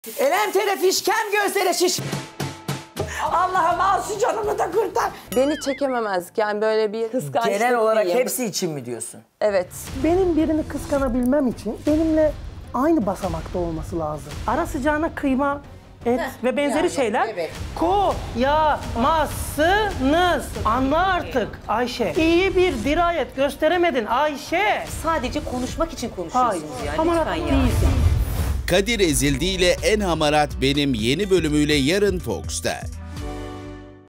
Elem terefiş, fişkem gözlere şiş. Allah'ım al şu canımı da kurtar. Beni çekememezlik yani böyle bir kıskançlık Genel olarak diyeyim. hepsi için mi diyorsun? Evet. Benim birini kıskanabilmem için benimle aynı basamakta olması lazım. Ara sıcağına kıyma, et ve benzeri şeyler koyamazsınız. Anla artık Ayşe. İyi bir dirayet gösteremedin Ayşe. Sadece konuşmak için konuşuyorsunuz yani. Hamarat Lütfen ya. değilsin. Kadir Ezildi ile En Hamarat Benim yeni bölümüyle yarın Fox'ta.